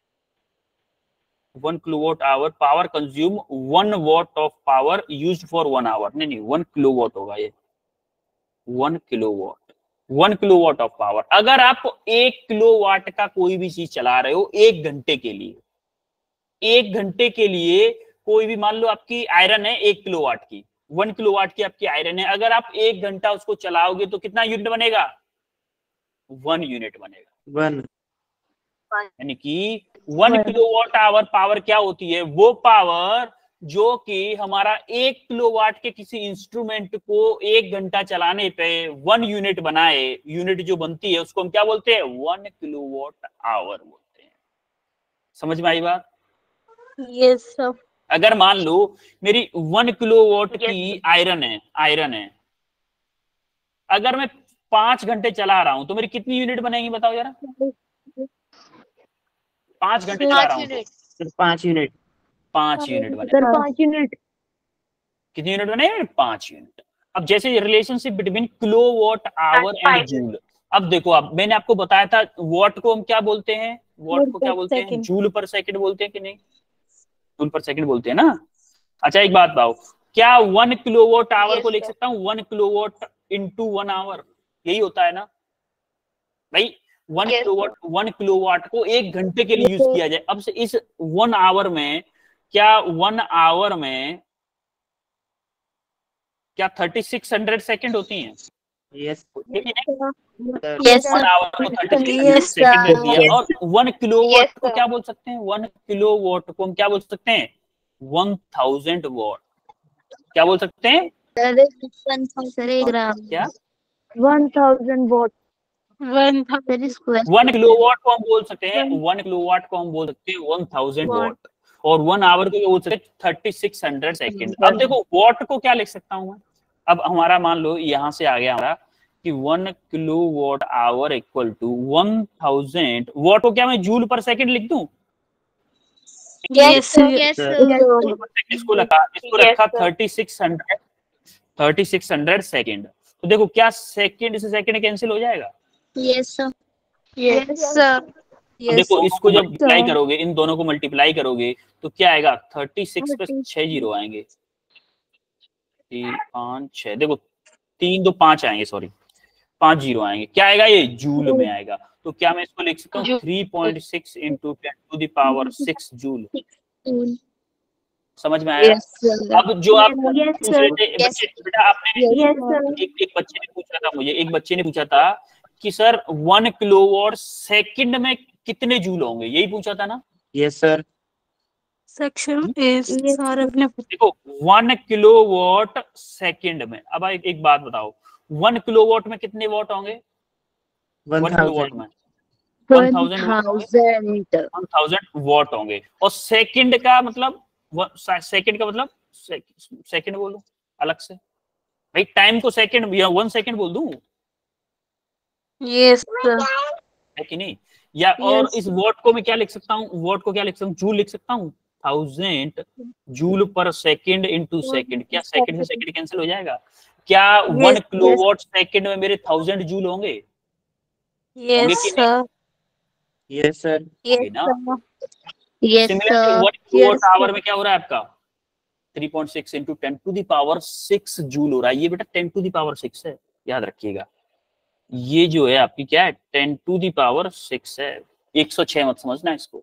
one kilowatt hour power consume, one watt of power used for one hour. नहीं नहीं वन किलोवाट होगा ये, one kilowatt, one kilowatt of power. अगर आप एक किलोवाट का कोई भी चीज चला रहे हो एक घंटे के लिए, एक घंटे के लिए कोई भी, मान लो आपकी आयरन है एक किलोवाट की, वन किलोवाट की आपकी आयरन है, अगर आप एक घंटा उसको चलाओगे तो कितना यूनिट बनेगा? वन यूनिट बनेगा। वन, यानी कि वन किलोवाट आवर पावर क्या होती है? वो पावर जो कि हमारा एक किलोवाट के किसी इंस्ट्रूमेंट को एक घंटा चलाने पे वन यूनिट बनाए, यूनिट जो बनती है उसको हम क्या बोलते हैं, वन किलोवाट आवर बोलते हैं। समझ में आई बात? Yes sir. अगर मान लो मेरी वन किलोवाट की आयरन है, आयरन है, अगर मैं पांच घंटे चला रहा हूं तो मेरी कितनी यूनिट बनेगी बताओ जरा? पांच घंटे चला रहा हूं सर पाँच यूनिट पांच यूनिट बने। सर पाँच यूनिट कितनी यूनिट बनेगी? पांच यूनिट। अब जैसे relationship between kilowatt hour and joule, अब देखो, अब मैंने आपको बताया था वॉट को हम क्या बोलते हैं, वॉट को क्या बोलते हैं, जूल पर सेकंड बोलते हैं कि नहीं? जूल पर सेकंड बोलते हैं ना। अच्छा एक बात बताओ, क्या वन किलोवाट आवर को लिख सकता हूँ one kilowatt into one hour? यही होता है ना भाई, वन किलोवाट वन किलोवाट को एक घंटे के लिए यूज किया जाए। अब से इस वन आवर में क्या वन आवर में क्या थर्टी सिक्स हंड्रेड सेकेंड होती हैं? यस यस वन आवर को थर्टी सिक्स हंड्रेड सेकेंड कर दिया। और वन किलोवाट को क्या बोल सकते हैं? वन किलोवाट को हम क्या बोल सकते हैं? One thousand watt. क्या बोल सकते हैं? सर एक ग्राम क्या? One thousand watt one one kilowatt को हम बोल सकते हैं, वन किलोवाट को हम बोल सकते हैं वन थाउजेंड वॉट, और वन आवर को बोल सकते हैं थर्टी सिक्स हंड्रेड सेकेंड। अब देखो वॉट को क्या लिख सकता हूं मैं? अब हमारा मान लो यहां से आ गया हमारा कि one kilowatt hour equal to one thousand watt को क्या मैं जूल पर सेकेंड लिख दूं? यस यस इसको लगा इसको रखा thirty six hundred thirty six hundred second. तो देखो क्या सेकेंड से सेकेंड कैंसिल हो जाएगा? Yes sir. Yes sir. देखो इसको जब मल्टीप्लाई करोगे, इन दोनों को मल्टीप्लाई करोगे तो क्या आएगा? थर्टी सिक्स प्लस छह जीरो आएंगे, तीन पांच छह, देखो तीन दो पांच आएंगे, सॉरी पांच जीरो आएंगे। क्या आएगा? ये जूल में आएगा। तो क्या मैं इसको लिख सकता हूँ three point six into ten to the power six joule? समझ में आया? अब जो आप पूछ रहे थे बच्चे, बेटा आपने एक, एक बच्चे ने पूछा था मुझे, एक बच्चे ने पूछा था कि सर वन किलोवाट सेकंड में कितने जूल होंगे, यही पूछा था ना? Yes sir section is sir अपने देखो वन किलोवाट सेकंड में, अब एक, एक बात बताओ, वन किलोवाट में कितने वॉट होंगे? वन किलोवाट में one thousand one thousand watt होंगे। और सेकंड का मतलब, सेकंड का मतलब सेकंड बोलूं अलग से भाई, टाइम को सेकंड या वन सेकंड बोल दूं? यस है कि नहीं? या और इस वॉट को मैं क्या लिख सकता हूँ? वॉट को क्या लिख सकता हूँ? जूल लिख सकता हूँ। थाउजेंड जूल पर सेकंड इंटू सेकंड। क्या सेकंड से सेकंड कैंसिल हो जाएगा? क्या वन किलोवाट सेकंड में मेरे थाउजेंड जूल होंगे? Yes sir. Yes sir yes similarly one kilowatt hour में क्या हो रहा है आपका? Three point six into ten to the power six joule हो रहा है। ये बेटा ten to the power six है, याद रखिएगा। ये जो है आपकी क्या है? Ten to the power six है, एक सौ छह मत समझना इसको।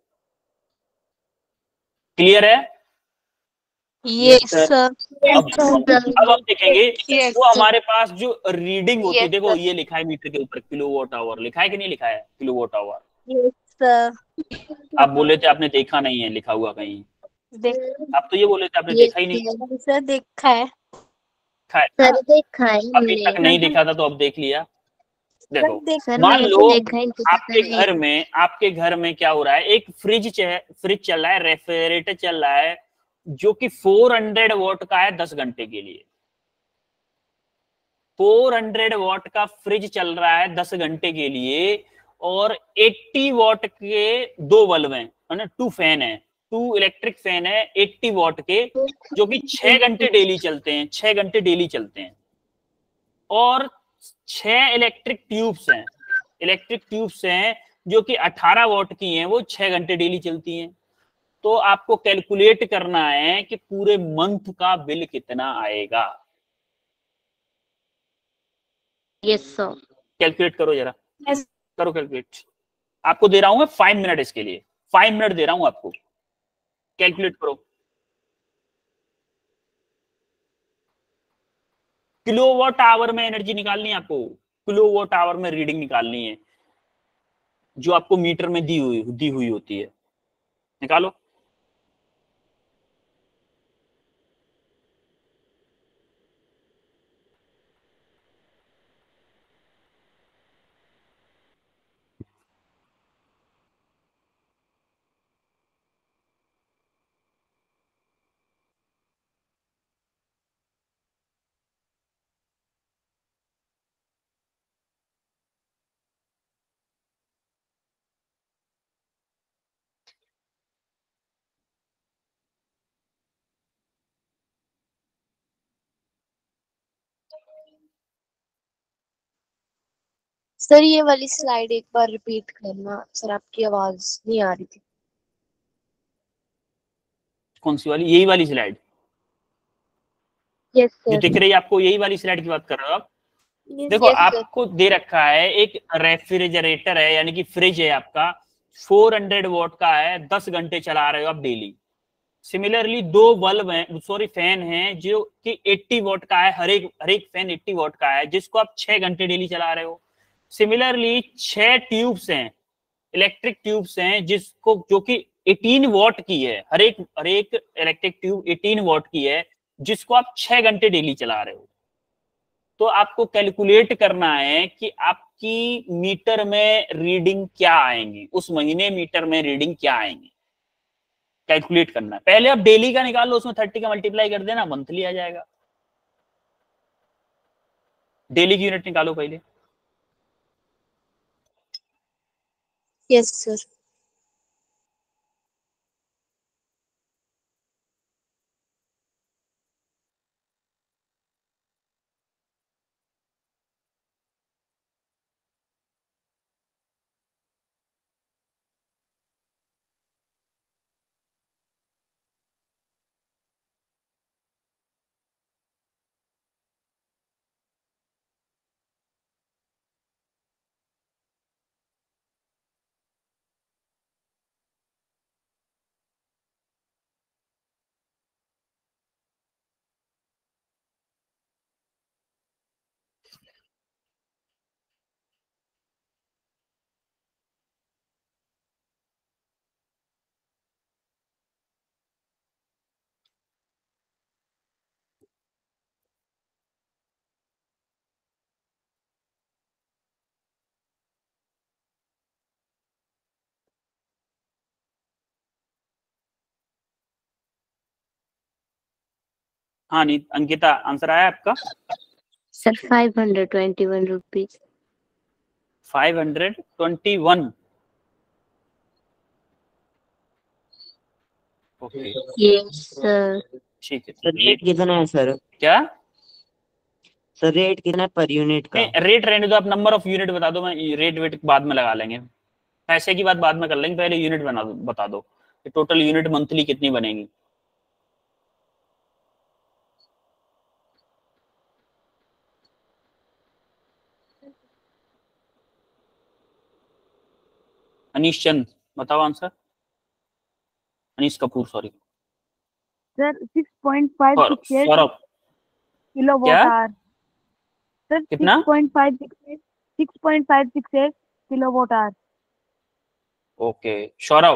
क्लियर है? Yes sir. अब अब हम देखेंगे वो हमारे पास जो रीडिंग होती है, देखो ये लिखा है मीटर के ऊपर किलोवाट आवर, लिखा है कि नहीं लिखा है किलोवाट आवर? Yes sir. आप बोले थे आपने देखा नहीं है लिखा हुआ कहीं, आप तो ये बोले थे आपने देखा ही नहीं। सर देखा है, सर देखा है अभी तक नहीं देखा था तो अब देख लिया। देखो सर मान मैंने लो देखा है, इनको आपके पता नहीं। घर में आपके घर में क्या हो रहा है? एक फ्रिज फ्रिज चल रहा है, रेफ्रिजरेटर चल रहा है, जो कि फोर हंड्रेड वॉट का है दस घंटे के लिए। फोर हंड्रेड वॉट का फ्रिज चल रहा है दस घंटे के लिए, और अस्सी वॉट के दो बल्ब हैं, है ना, टू फैन है, टू इलेक्ट्रिक फैन है अस्सी वॉट के, जो कि छह घंटे डेली चलते हैं, छह घंटे डेली चलते हैं। और छह इलेक्ट्रिक ट्यूब्स हैं, इलेक्ट्रिक ट्यूब्स हैं जो कि अठारह वॉट की हैं, वो छह घंटे डेली चलती हैं। तो आपको कैलकुलेट करना है कि पूरे मंथ का बिल कितना आएगा। Yes sir. कैलकुलेट करो जरा, करो कैलकुलेट। आपको दे रहा हूं मैं फाइव मिनट इसके लिए, फाइव मिनट दे रहा हूं आपको, कैलकुलेट करो। किलोवाट आवर में एनर्जी निकालनी है आपको, किलोवाट आवर में रीडिंग निकालनी है, जो आपको मीटर में दी हुई दी हुई होती है। निकालो। किलोवाट आवर में एनर्जी निकालनी है आपको, किलोवाट आवर में रीडिंग निकालनी है, जो आपको मीटर में दी हुई दी हुई होती है। निकालो। किलोवाट आवर में एनर्जी निकालनी है आपको, किलोवाट आवर में रीडिंग निकालनी है, जो आपको मीटर में दी हुई दी हुई होती है। निकालो। सर ये वाली स्लाइड एक बार रिपीट करना सर, आपकी आवाज नहीं आ रही थी। कौन सी वाली? यही वाली स्लाइड यस जो सर। दिख रही है आपको, यही वाली स्लाइड की बात कर रहे हो आप? देखो यस सर। आपको दे रखा है एक रेफ्रिजरेटर है, यानी कि फ्रिज है आपका, चार सौ वॉट का है, दस घंटे चला रहे हो आप डेली। सिमिलरली दो बल्ब हैं, सॉरी फैन हैं, जो कि अस्सी वॉट का है, हर एक हर एक फैन अस्सी वॉट का है, जिसको आप छह घंटे डेली चला रहे हो। सिमिलरली छह ट्यूब्स हैं, इलेक्ट्रिक ट्यूब्स हैं, जिसको जो कि अठारह वॉट की है, हर एक हर एक इलेक्ट्रिक ट्यूब अठारह वॉट की है, जिसको आप छह घंटे डेली चला रहे हो। तो आपको कैलकुलेट करना है कि आपकी मीटर में रीडिंग क्या आएंगी, उस महीने मीटर में रीडिंग क्या आएंगी, कैलकुलेट करना है। पहले आप डेली का निकाल लो, उसमें थर्टी का मल्टीप्लाई कर देना, मंथली आ जाएगा। डेली की यूनिट निकालो पहले। Yes sir. हाँ नहीं अंकिता, आंसर आया आपका? Sir five hundred twenty one rupees. Five hundred twenty one. Okay yes sir. ठीक है। सर रेट कितना है सर? क्या सर रेट कितना है पर यूनिट का? नहीं, रेट रहने दो आप, नंबर ऑफ यूनिट बता दो, मैं रेट वेट बाद में लगा लेंगे, पैसे की बात बाद में कर लेंगे, पहले यूनिट बना दो, बता दो कि टोटल यूनिट मंथली कितनी बनेगी। अनीश चंद बताओ answer. Anish Kapoor sorry. Sir six point five six eight Saurabh kilo क्या? Watt hour. सर कितना? Six point five six eight six point five six eight kilo watt hour. Okay Saurabh.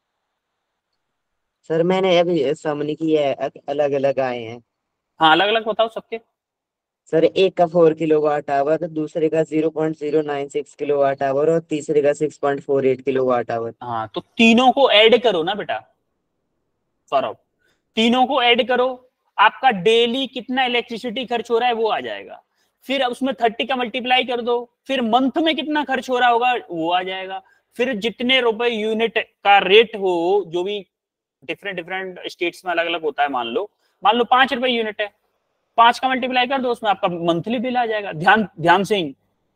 Sir मैंने अभी समझ की है, अलग अलग आए हैं। हाँ अलग अलग बताओ सबके। सर एक का फोर किलो वाट आवर, दूसरे का zero point zero nine six kilo watt hour और तीसरे का six point four eight kilo watt hour. हाँ तो तीनों को ऐड करो ना बेटा सौरभ, तीनों को ऐड करो, आपका डेली कितना इलेक्ट्रिसिटी खर्च हो रहा है वो आ जाएगा। फिर उसमें थर्टी का मल्टीप्लाई कर दो, फिर मंथ में कितना खर्च हो रहा होगा वो आ जाएगा। फिर जितने रुपए यूनिट का रेट हो, जो भी डिफरेंट डिफरेंट स्टेट्स में अलग अलग होता है, मान लो मान लो पांच रुपए यूनिट है, पांच का मल्टीप्लाई कर दो, उसमें आपका मंथली बिल आ जाएगा। Dhyan Dhyan Singh.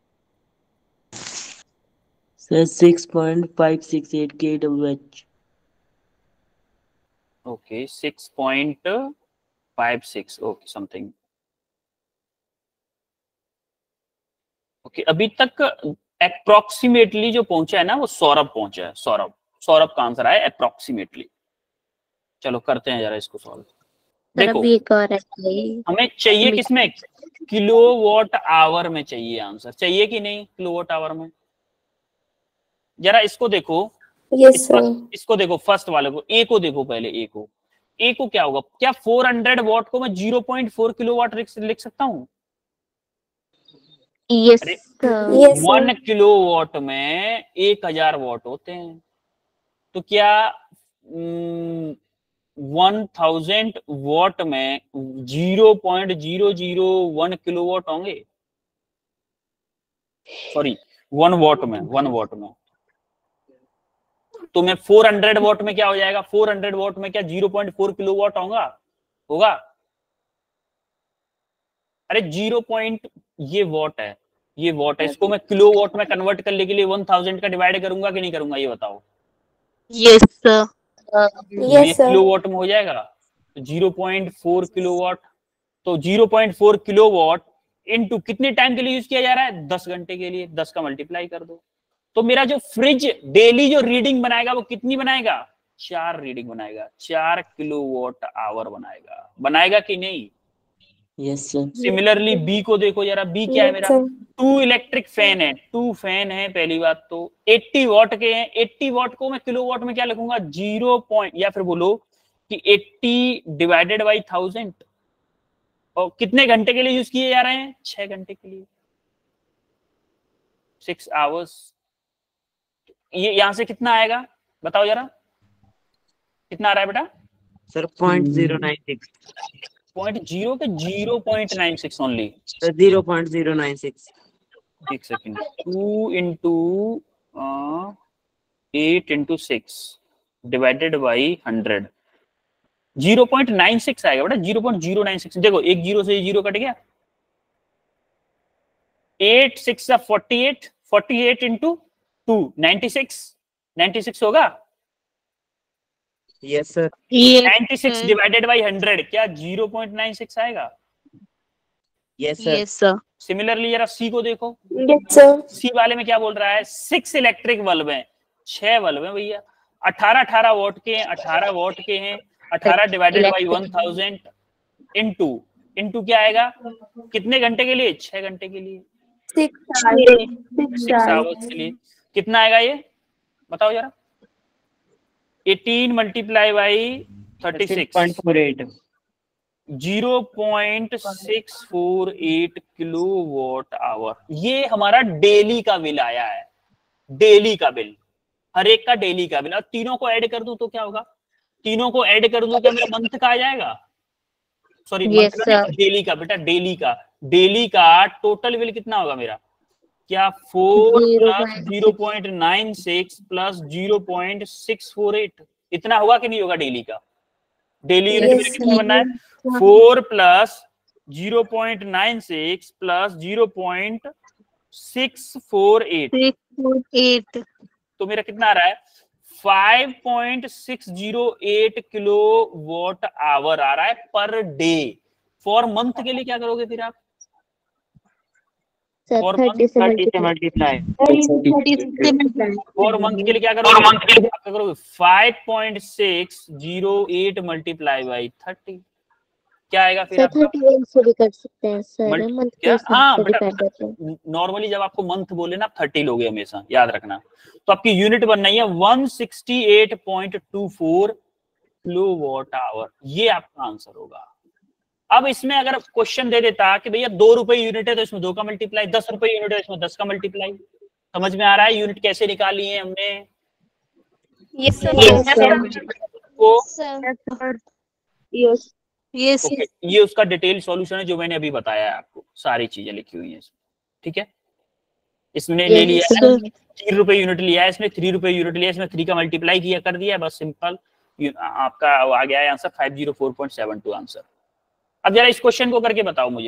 Sir six point five six eight K W H. Okay six point five six okay something. Okay अभी तक अप्रोक्सीमेटली जो पहुंचा है ना वो सौरभ पहुंचा है, सौरभ सौरभ का आंसर आया अप्रोक्सीमेटली। चलो करते हैं जरा इसको सॉल्व। देखो अभी एक और है, हमें चाहिए किसमें, किलो वॉट आवर में चाहिए आंसर, चाहिए कि नहीं किलो वॉट आवर में? जरा इसको देखो। यस इस सर। इसको देखो फर्स्ट वाले को, ए को देखो पहले, ए को ए को क्या होगा? क्या फोर हंड्रेड वॉट को मैं zero point four kilo watt लिख सकता हूँ? Yes yes one sir. Kilo watt में एक हजार वॉट होते हैं, तो क्या वन थाउजेंड वॉट में zero point zero zero one kilo watt होंगे? सॉरी वन वॉट में, वन वॉट में तो मैं फोर हंड्रेड वॉट में क्या हो जाएगा? फोर हंड्रेड वॉट में क्या zero point four kilo watt होगा होगा? अरे जीरो पॉइंट ये वॉट है, ये वॉट है, इसको मैं किलो वॉट में कन्वर्ट करने के लिए वन थाउजेंड का डिवाइड करूंगा कि नहीं करूंगा, ये बताओ। Yes sir. ये किलो वॉट में हो जाएगा, zero point four kilo watt. तो zero point four kilo watt into कितने टाइम के लिए यूज किया जा रहा है, दस घंटे के लिए, दस का मल्टीप्लाई कर दो। तो मेरा जो फ्रिज डेली जो रीडिंग बनाएगा वो कितनी बनाएगा, चार रीडिंग बनाएगा, चार किलो वॉट आवर बनाएगा, बनाएगा कि नहीं? Yes sir. सिमिलरली बी को देखो जरा, बी क्या है मेरा, टू इलेक्ट्रिक फैन है, टू फैन है, पहली बात तो अस्सी वॉट के हैं। अस्सी वॉट को मैं किलो वॉट में क्या लिखूंगा, जीरो पॉइंट, या फिर बोलो कि अस्सी डिवाइडेड बाई थाउजेंड। और कितने घंटे के लिए यूज किए जा रहे हैं, छह घंटे के लिए, सिक्स आवर्स। ये यहां से कितना आएगा बताओ जरा, कितना आ रहा है बेटा? Sir point zero nine six. Point zero के zero point nine six only, zero point zero nine six. एक second, two into eight into six divided by hundred, zero point nine six आएगा बेटा, zero point zero nine six. देखो एक जीरो से जीरो कट गया, eight six forty eight, forty eight into two ninety six, ninety six होगा। Yes sir. Ninety six divided by hundred क्या जीरो पॉइंट नाइन सिक्स आएगा? Yes sir. Yes sir. Similarly जरा सी को देखो, यस सर। सी वाले में क्या बोल रहा है, सिक्स इलेक्ट्रिक बल्ब हैं, छह बल्ब हैं भैया, अठारह अठारह वोट के हैं, अठारह वोट के हैं, अठारह divided by one thousand into into क्या आएगा, कितने घंटे के लिए, छह घंटे के लिए, सिक्स आवर्स के लिए। कितना आएगा ये बताओ जरा, eighteen multiply by thirty six, zero point six four eight kilo watt hour. ये हमारा डेली का बिल आया है, डेली का बिल, हर एक का डेली का बिल। और तीनों को ऐड कर दूं तो क्या होगा, तीनों को ऐड कर दूं क्या मेरा मंथ का आ जाएगा, सॉरी मंथ का, डेली का बेटा, डेली का, डेली का टोटल बिल कितना होगा मेरा, क्या four plus zero point nine six plus zero point six four eight, इतना होगा कि नहीं होगा डेली का? डेली यूनिट में कितना बनना है, four plus zero point nine six plus zero point six four eight, तो मेरा कितना आ रहा है, five point six zero eight kilo watt hour आ रहा है पर डे। फॉर मंथ के लिए क्या करोगे फिर आप, फॉर मंथ से मल्टीप्लाई, फॉर मंथ के लिए क्या करोगे, मंथ के लिए क्या करोगे, five point six zero eight multiply by thirty, क्या आएगा फिर आपका, थर्टी से भी कर सकते हैं सर, मंथ के हाँ नॉर्मली जब आपको मंथ बोले ना थर्टी लोगे हमेशा याद रखना। तो आपकी यूनिट बन रही है one sixty eight point two four kilo watt hour, ये आपका आंसर होगा। अब इसमें अगर क्वेश्चन दे देता कि भैया दो रुपए यूनिट है तो इसमें दो का मल्टीप्लाई, दस रुपए यूनिट है इसमें दस का मल्टीप्लाई, समझ में आ रहा है यूनिट कैसे निकाली है हमने? Yes sir. Yes yes. ये उसका डिटेल सॉल्यूशन है जो मैंने अभी बताया है आपको, सारी चीजें लिखी हुई हैं इसमें, ठीक है। इसमें ले लिया है तीन रुपए यूनिट लिया है, इसमें थ्री रुपए यूनिट लिया है, इसमें थ्री का मल्टीप्लाई किया कर दिया, बस सिंपल आपका आ गया है answer five zero four point seven two answer. अब जरा इस क्वेश्चन को करके बताओ मुझे,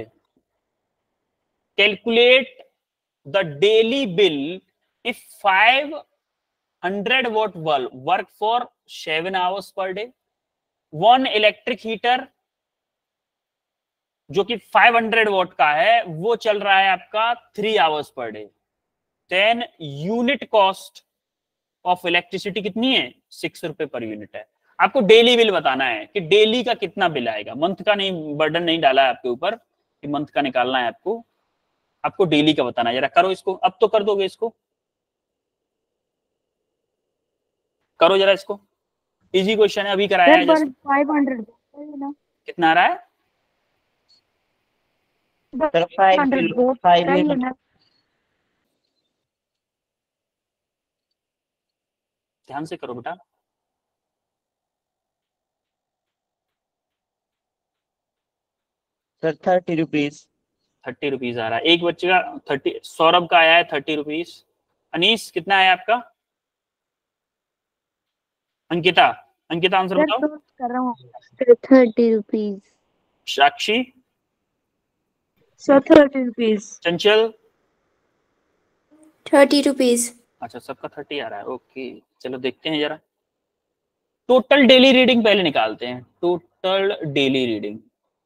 calculate the daily bill if five hundred watt bulb work for seven hours per day, one electric heater जो कि फाइव हंड्रेड वॉट का है वो चल रहा है आपका three hours per day, then unit cost of electricity कितनी है, सिक्स रुपए पर यूनिट है। आपको डेली बिल बताना है कि डेली का कितना बिल आएगा, मंथ का नहीं, बर्डन नहीं डाला है आपके ऊपर कि मंथ का निकालना है आपको, आपको डेली का बताना है। जरा करो इसको, अब तो कर दोगे इसको, करो जरा इसको, इजी क्वेश्चन है, अभी कराया है जैसे। फाइव हंड्रेड कितना आ रहा है, ध्यान से करो बेटा। Sir thirty rupees thirty rupees आ रहा है एक बच्चे का, थर्टी, सौरभ का आया है थर्टी रुपीज। अनीस कितना आया आपका, अंकिता, अंकिता आंसर बताओ। कर रहा हूँ thirty rupees. Sakshi, sir thirty rupees. Chanchal, thirty rupees. अच्छा, सबका थर्टी आ रहा है, ओके। चलो देखते हैं जरा टोटल डेली रीडिंग पहले निकालते हैं। Total daily reading,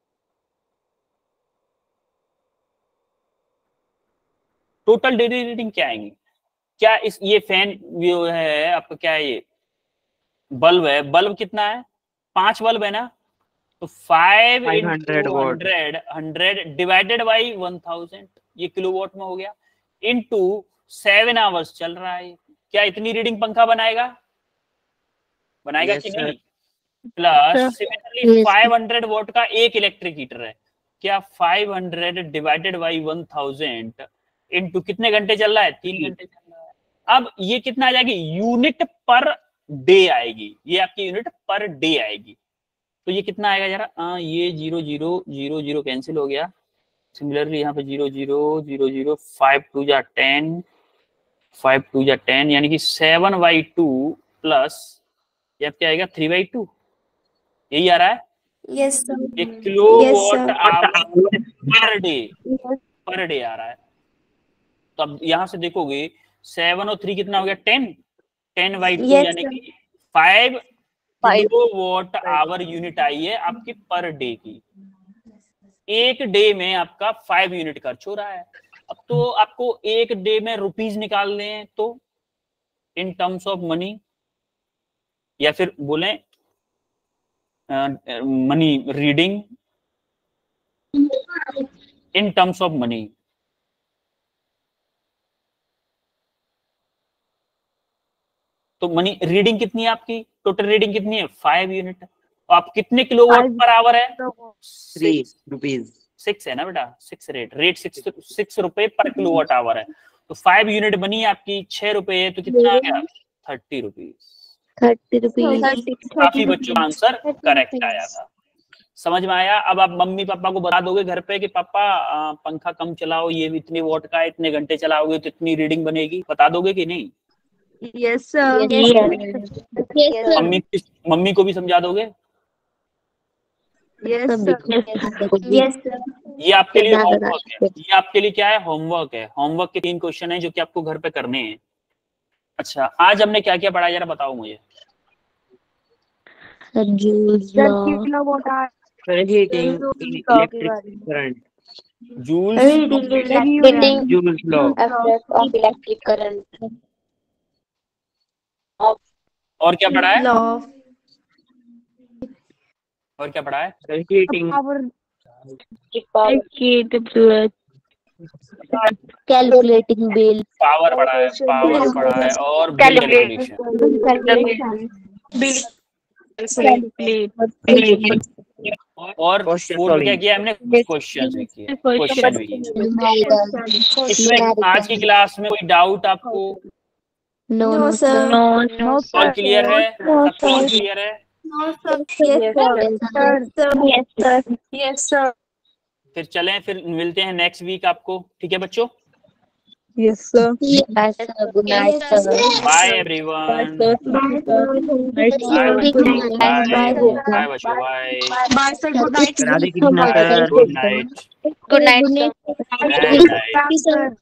total daily reading क्या आएंगी? क्या इस ये फैन जो है आपका, क्या है ये बल्ब है, बल्ब कितना है? पांच बल्ब है ना, तो five hundred hundred hundred divided by one thousand, ये किलोवाट में हो गया, इनटू सेवन आवर्स चल रहा है। क्या इतनी रीडिंग पंखा बनाएगा? बनाएगा Yes, कि sir. नहीं? Plus similarly five hundred watt का एक इलेक्ट्रिक हीटर है, क्या five hundred divided by one thousand into कितने घंटे चल रहा है? तीन घंटे चल रहा है। अब ये कितना आ जाएगी? यूनिट पर डे आएगी, ये आपकी यूनिट पर डे आएगी। तो ये कितना आएगा जरा? आ, ये zero zero zero zero cancel हो गया। सिमिलरली यहाँ पे zero zero zero zero, five two जा टेन, फाइव टू जा टेन, यानी कि सेवन बाई टू प्लस ये क्या आएगा? थ्री बाई टू, यही आ रहा है। Yes sir. एक kilo watt hour per day, per day आ रहा है। तो अब यहाँ से देखोगे सेवन और थ्री कितना हो गया? टेन, टेन बाई टू, यानी कि five kilo watt hour unit आई है आपकी पर डे की। एक डे में आपका फाइव यूनिट खर्च हो रहा है। अब तो आपको एक डे में रुपीज निकालने हैं, तो इन टर्म्स ऑफ मनी, या फिर बोले money reading in terms of money. तो मनी रीडिंग कितनी है आपकी? टोटल रीडिंग कितनी है? Five unit. आप कितने किलोवाट पर आवर है? Three rupees. सिक्स है ना बेटा, six rate rate six six रुपए पर किलोवाट आवर है। तो फाइव यूनिट बनी आपकी, छह रुपए है, तो कितना आ गया? Thirty rupees. Thirty rupees. काफी बच्चों का आंसर करेक्ट आया था। समझ में आया? अब आप मम्मी पापा को बता दोगे घर पे कि पापा आ, पंखा कम चलाओ, ये इतने वॉट का है, इतने घंटे चलाओगे तो इतनी रीडिंग बनेगी, बता दोगे कि नहीं? Yes sir. मम्मी मम्मी को भी समझा दोगे? Yes sir. यस ये आपके लिए होमवर्क है, ये आपके लिए क्या है? होमवर्क है। होमवर्क के तीन क्वेश्चन है जो कि आपको घर पे करने हैं। अच्छा, आज हमने क्या क्या पढ़ा जरा बताओ मुझे। Joule's law, heating electric current, Joule's heating Joule's law, effect of electric current, और क्या पढ़ा है? लॉ और क्या पढ़ा है? हीटिंग, कैलकुलेटिंग बिल, पावर पढ़ा है, पावर पढ़ा है, और बिल कैलकुलेशन। और फोर्थ क्या किया हमने? क्वेश्चन भी किया, क्वेश्चन भी किया। इसमें आज की क्लास में कोई डाउट आपको? No no sir. No all clear है? सबको ऑल क्लियर है? Yes sir. फिर चलें, फिर मिलते हैं नेक्स्ट वीक आपको, ठीक है बच्चों? Yes sir. Good night sir. Bye everyone. Bye bye बच्चों, bye bye sir. Good night. Radhe Krishna sir, good night. Good night good night.